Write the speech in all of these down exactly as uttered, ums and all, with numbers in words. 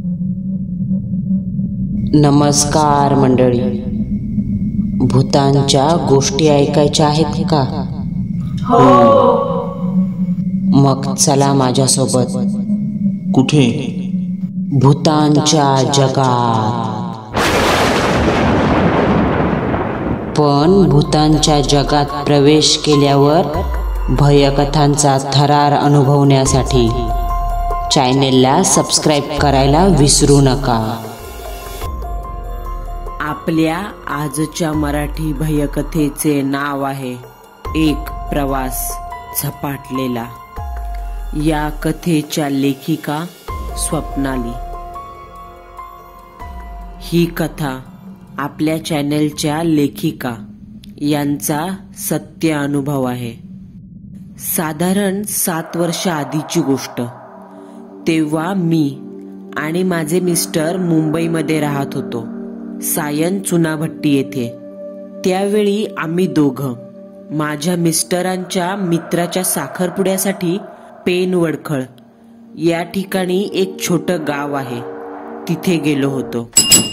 नमस्कार मंडळी, भूतांच्या गोष्टी ऐकायच्या आहेत का? हो. मग चला माझ्यासोबत. कुठे? भूतांच्या जगात. पण भूतांच्या जगात प्रवेश केल्यावर भयकथांचा थरार अनुभवण्यासाठी चॅनेलला सबस्क्राईब करायला विसरू नका. आपल्या आजच्या मराठी भयकथेचे नाव आहे एक प्रवास झपाटलेला. या कथेच्या लेखिका स्वप्नाली. ही कथा आपल्या चॅनेलच्या लेखिका यांचा सत्य अनुभव आहे. साधारण सात वर्ष आधीची गोष्ट. तेव्हा मी आणि माझे मिस्टर मुंबईमध्ये राहत होतो, सायन चुनाभट्टी येथे. त्यावेळी आम्ही दोघं माझ्या मिस्टरांच्या मित्राच्या साखरपुड्यासाठी पेन वडखळ या ठिकाणी एक छोटं गाव आहे, तिथे गेलो होतो.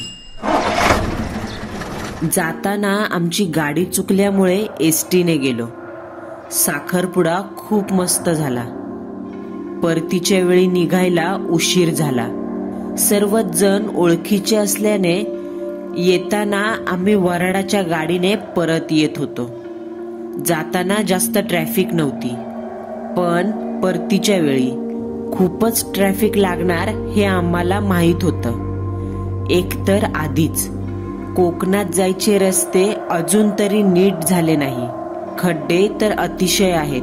जाताना आमची गाडी चुकल्यामुळे एस टीने गेलो. साखरपुडा खूप मस्त झाला. परतीच्या वेळी निघायला उशीर झाला. सर्वच जण ओळखीचे असल्याने येताना आम्ही वराडाच्या गाडीने परत येत होतो. जाताना जास्त ट्रॅफिक नव्हती, पण परतीच्या वेळी खूपच ट्रॅफिक लागणार हे आम्हाला माहीत होतं. एकतर आधीच कोकणात जायचे रस्ते अजून तरी नीट झाले नाही, खड्डे तर अतिशय आहेत.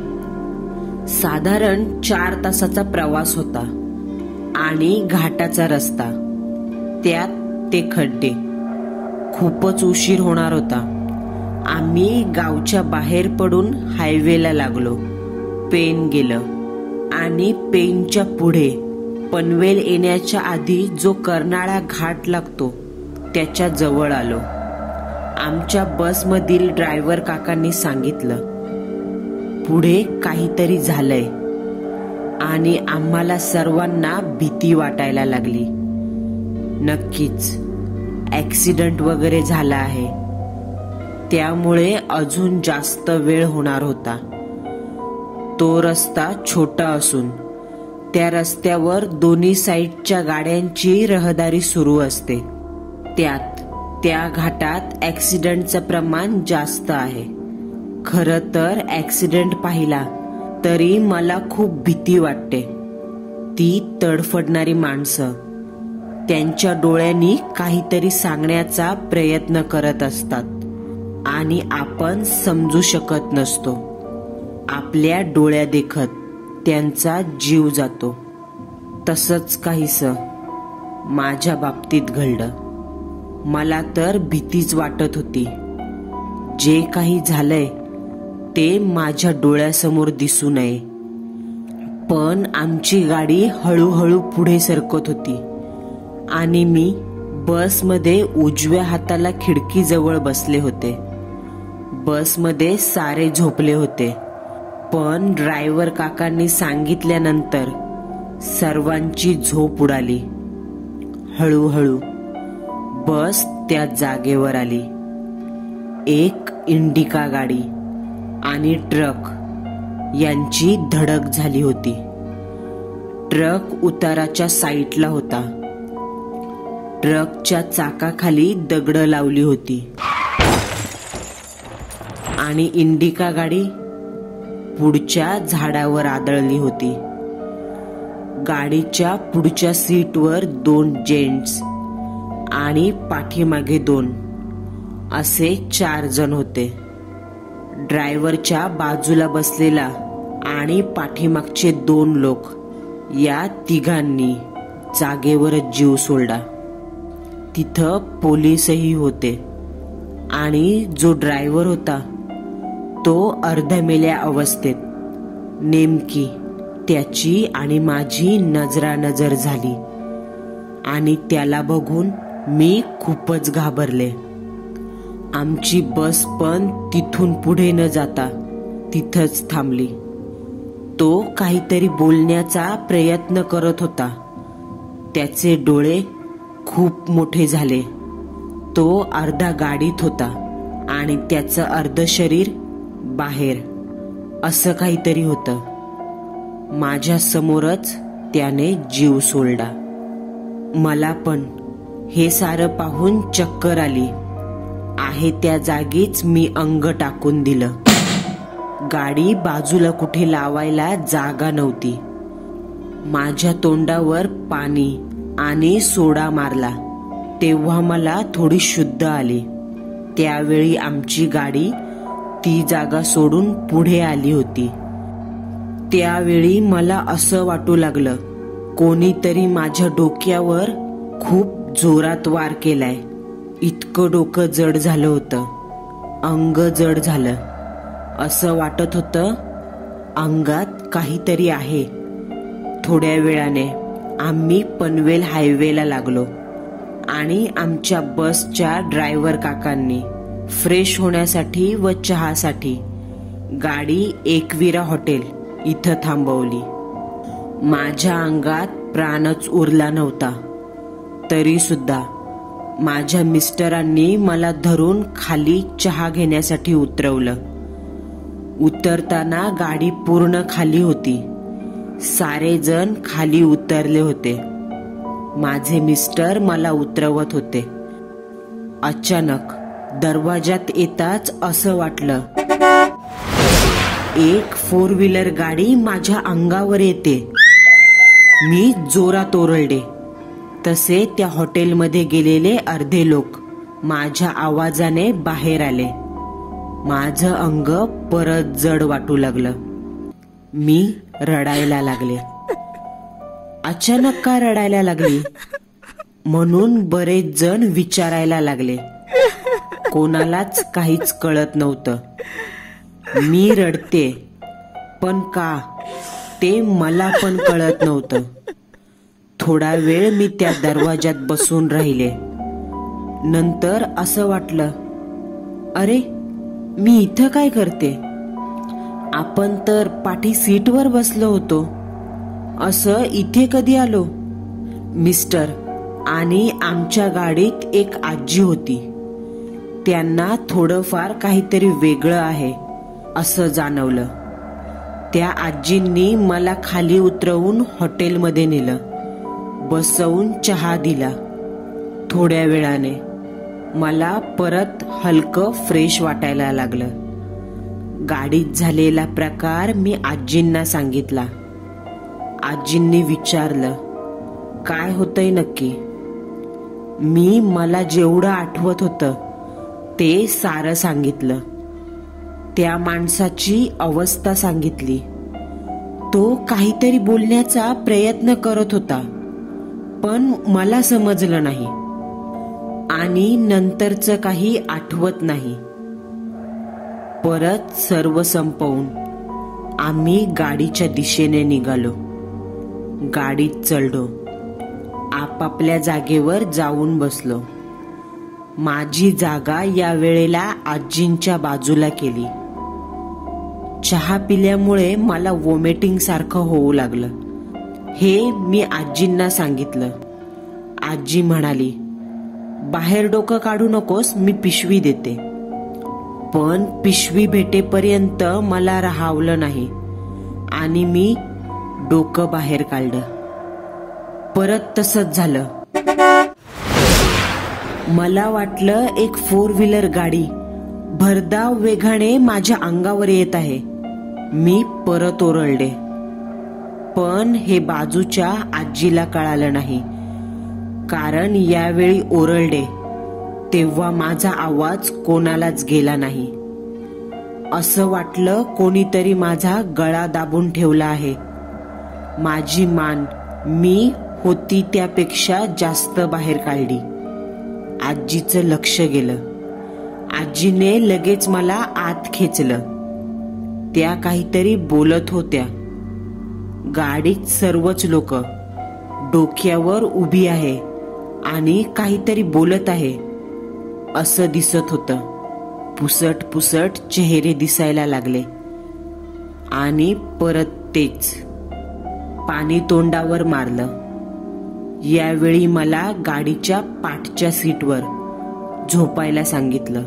साधारण चार तासाचा प्रवास होता आणि घाटाचा रस्ता, त्यात ते खड्डे. खूपच उशीर होणार होता. आम्ही गावच्या बाहेर पडून हायवेला लागलो. पेन गेलं आणि पेनच्या पुढे पनवेल येण्याच्या आधी जो कर्नाळा घाट लागतो त्याच्या जवळ आलो. आमच्या बसमधील ड्रायव्हर काकांनी सांगितलं, पुढे काहीतरी झालंय. आणि आम्हाला सर्वांना भीती वाटायला लागली. नक्कीच ऍक्सिडेंट वगैरे झाला आहे, त्यामुळे अजून जास्त वेळ होणार होता. तो रस्ता छोटा असून त्या रस्त्यावर दोन्ही साईडच्या गाड्यांची रहदारी सुरू असते. त्यात त्या घाटात ऍक्सिडेंटचं प्रमाण जास्त आहे. खरं तर ऍक्सिडेंट पाहिला तरी मला खूप भीती वाटते. ती तडफडणारी माणसं त्यांच्या डोळ्यांनी काहीतरी सांगण्याचा प्रयत्न करत असतात आणि आपण समजू शकत नसतो. आपल्या डोळ्यादेखत त्यांचा जीव जातो. तसंच काहीसं माझ्या बाबतीत घडलं. मला तर भीतीच वाटत होती. जे काही झालंय ते माझ्या डोळ्यासमोर दिसू नये. पण आमची गाडी हळूहळू पुढे सरकत होती आणि मी बसमध्ये उजव्या हाताला खिडकीजवळ बसले होते. बसमध्ये सारे झोपले होते, पण ड्रायव्हर काकांनी सांगितल्यानंतर सर्वांची झोप उडाली. हळूहळू बस त्या जागेवर आली. एक इंडिका गाडी आणि ट्रक यांची धडक झाली होती. ट्रक उताराच्या साईडला होता. ट्रकच्या चाकाखाली दगडं लावली होती आणि इंडिका गाडी पुढच्या झाडावर आदळली होती. गाडीच्या पुढच्या सीटवर दोन जेंट्स आणि पाठीमागे दोन असे चार जण होते. ड्रायव्हरच्या बाजूला बसलेला आणि पाठीमागचे दोन लोक, या तिघांनी जागेवरच जीव सोडला. तिथं पोलीसही होते आणि जो ड्रायव्हर होता तो अर्धमेल्या अवस्थेत. नेमकी त्याची आणि माझी नजरानजर झाली आणि त्याला बघून मी खूपच घाबरले. आमची बस पण तिथून पुढे न जाता तिथंच थांबली. तो काहीतरी बोलण्याचा प्रयत्न करत होता, त्याचे डोळे खूप मोठे झाले. तो अर्धा गाडीत होता आणि त्याचं अर्ध शरीर बाहेर, असं काहीतरी होतं. माझ्या समोरच त्याने जीव सोडला. मला पण हे सारं पाहून चक्कर आली. आहे त्या जागीच मी अंग टाकून दिलं. गाडी बाजूला कुठे लावायला जागा नव्हती. माझ्या तोंडावर पाणी आणि सोडा मारला तेव्हा मला थोडी शुद्ध आली. त्यावेळी आमची गाडी ती जागा सोडून पुढे आली होती. त्यावेळी मला असं वाटू लागलं कोणीतरी माझ्या डोक्यावर खूप जोरात वार केलाय. इतकं डोकं जड झालं होतं, अंग जड झालं. असं वाटत होतं अंगात काहीतरी आहे. थोड्या वेळाने आम्ही पनवेल हायवेला लागलो आणि आमच्या बसच्या ड्रायव्हर काकांनी फ्रेश होण्यासाठी व चहासाठी गाडी एकविरा हॉटेल इथं थांबवली. माझ्या अंगात प्राणच उरला नव्हता. तरी सुद्धा माझ्या मिस्टरांनी मला धरून खाली चहा घेण्यासाठी उतरवलं. उतरताना गाडी पूर्ण खाली होती. सारे जण खाली उतरले होते. माझे मिस्टर मला उतरवत होते. अचानक दरवाजात येताच असं वाटलं एक फोर व्हीलर गाडी माझ्या अंगावर येते. मी जोरात ओरडले. तसे त्या हॉटेलमध्ये गेलेले अर्धे लोक माझ्या आवाजाने बाहेर आले. माझं अंग परत जड वाटू लागलं. मी रडायला लागले. अचानक का रडायला लागली म्हणून बरेच जण विचारायला लागले. कोणालाच काहीच कळत नव्हतं. मी रडते पण का ते मला पण कळत नव्हतं. थोडा वेळ मी त्या दरवाजात बसून राहिले. नंतर असं वाटलं अरे मी इथं काय करते. आपण तर पाठी सीटवर बसलो होतो. असं इथे कधी आलो. मिस्टर आणि आमच्या गाडीत एक आजी होती. त्यांना थोडंफार काहीतरी वेगळं आहे असं जाणवलं. त्या आजींनी मला खाली उतरवून हॉटेलमध्ये नेलं. बसवून चहा दिला. थोड्या वेळाने मला परत हलकं फ्रेश वाटायला लागलं. गाडीत झालेला प्रकार मी आजींना सांगितला. आजींनी विचारलं काय होतंय नक्की. मी मला जेवढं आठवत होतं ते सारं सांगितलं. त्या माणसाची अवस्था सांगितली. तो काहीतरी बोलण्याचा प्रयत्न करत होता पण मला समजलं नाही आणि नंतरचं काही आठवत नाही. परत सर्व संपवून आम्ही गाडीच्या दिशेने निघालो. गाडीत चढलो. आपापल्या जागेवर जाऊन बसलो. माझी जागा या वेळेला आजींच्या बाजूला केली. चहा पिल्यामुळे मला वॉमिटिंग सारखं होऊ लागलं. हे मी आजींना सांगितलं. आजी म्हणाली बाहेर डोकं काढू नकोस, मी पिशवी देते. पण पिशवी भेटेपर्यंत मला राहावलं नाही आणि मी डोकं बाहेर काढलं. परत तसंच झालं. मला वाटलं एक फोर व्हीलर गाडी भरधाव वेगाने माझ्या अंगावर येत आहे. मी परत ओरडले पण हे बाजूच्या आजीला कळालं नाही. कारण यावेळी ओरडले तेव्हा माझा आवाज कोणालाच गेला नाही. असं वाटलं कोणीतरी माझा गळा दाबून ठेवला आहे. माझी मान मी होती त्यापेक्षा जास्त बाहेर काढली. आजीचं लक्ष गेलं. आजीने लगेच मला आत खेचलं. त्या काहीतरी बोलत होत्या. गाडीत सर्वच लोक डोक्यावर उभी आहे आणि काहीतरी बोलत आहे असं दिसत होतं. पुसट पुसट चेहरे दिसायला लागले आणि परत तेच. पाणी तोंडावर मारलं. यावेळी मला गाडीच्या पाठच्या सीटवर झोपायला सांगितलं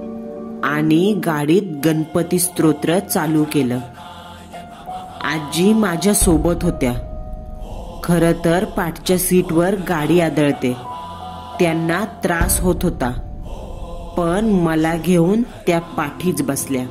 आणि गाडीत गणपती स्तोत्र चालू केलं. आजी माझ्या सोबत होत्या. खरं तर पाठच्या सीटवर गाडी आदळते, त्यांना त्रास होत होता, पण मला घेऊन त्या पाठीच बसल्या.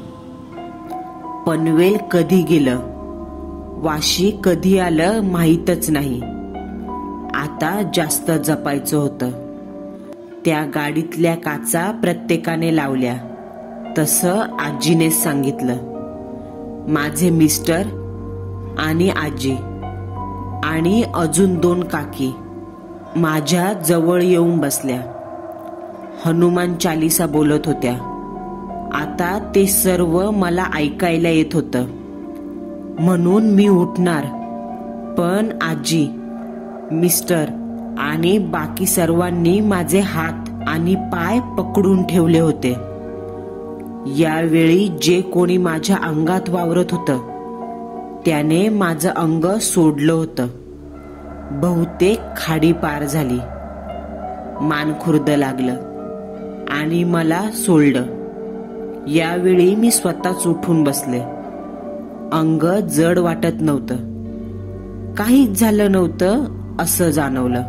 पनवेल कधी गेलं, वाशी कधी आलं माहीतच नाही. आता जास्त जपायचं होतं. त्या गाडीतल्या काचा प्रत्येकाने लावल्या तसं आजीनेच सांगितलं. माझे मिस्टर आणि आजी आणि अजून दोन काकी माझ्या जवळ येऊन बसल्या. हनुमान चालीसा बोलत होत्या. आता ते सर्व मला ऐकायला येत होतं. म्हणून मी उठणार, पण आजी, मिस्टर आणि बाकी सर्वांनी माझे हात आणि पाय पकडून ठेवले होते. यावेळी जे कोणी माझ्या अंगात वावरत होतं त्याने माझं अंग सोडलं होतं. बहुतेक खाडी पार झाली. मानखुर्द लागलं आणि मला सोडलं. यावेळी मी स्वतःच उठून बसले. अंग जड वाटत नव्हतं. काहीच झालं नव्हतं असं जाणवलं.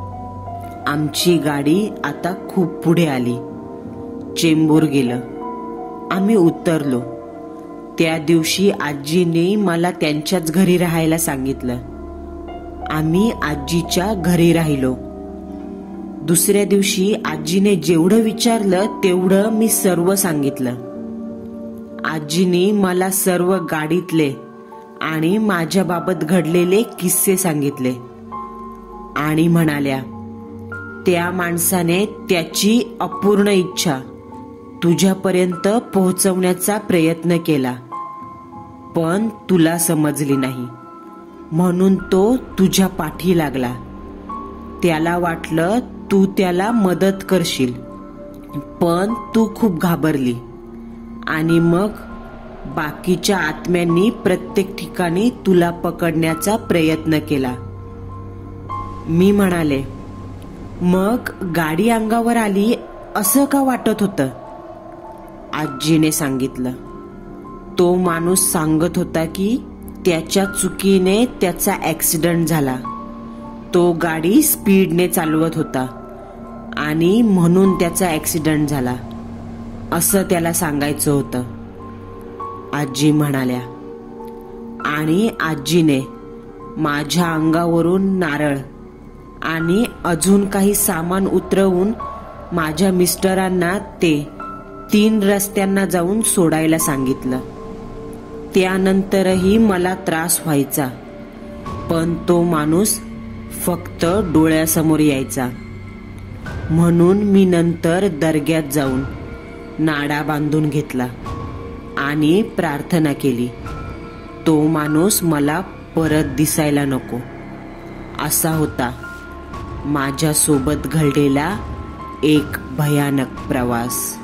आमची गाडी आता खूप पुढे आली. चेंबूर गेलं. आम्ही उतरलो. त्या दिवशी आजीने मला त्यांच्याच घरी राहायला सांगितलं. आम्ही आजीच्या घरी राहिलो. दुसऱ्या दिवशी आजीने जेवढं विचारलं तेवढं मी सर्व सांगितलं. आजीने मला सर्व गाडीतले आणि माझ्याबाबत घडलेले किस्से सांगितले आणि म्हणाल्या, त्या माणसाने त्याची अपूर्ण इच्छा तुझ्यापर्यंत पोहोचवण्याचा प्रयत्न केला, पण तुला समजली नाही, म्हणून तो तुझ्या पाठी लागला. त्याला वाटलं तू त्याला मदत करशील, पण तू खूप घाबरली आणि मग बाकीच्या आत्म्यांनी प्रत्येक ठिकाणी तुला पकडण्याचा प्रयत्न केला. मी म्हणाले, मग गाडी अंगावर आली असं का वाटत होतं? आजीने सांगितलं. तो माणूस सांगत होता की त्याच्या चुकीने त्याचा ऍक्सिडेंट झाला. तो गाडी स्पीडने चालवत होता आणि म्हणून त्याचा ऍक्सिडेंट झाला असं त्याला सांगायचं होतं, आजी म्हणाल्या. आणि आजीने माझ्या अंगावरून नारळ आणि अजून काही सामान उतरवून माझ्या मिस्टरांना ते तीन रस्त्यांना जाऊन सोडायला सांगितलं. त्यानंतरही मला त्रास व्हायचा, पण तो माणूस फक्त डोळ्यासमोर यायचा. म्हणून मी नंतर दर्ग्यात जाऊन नाडा बांधून घेतला आणि प्रार्थना केली, तो माणूस मला परत दिसायला नको. असा होता माझ्या सोबत घडलेला एक भयानक प्रवास.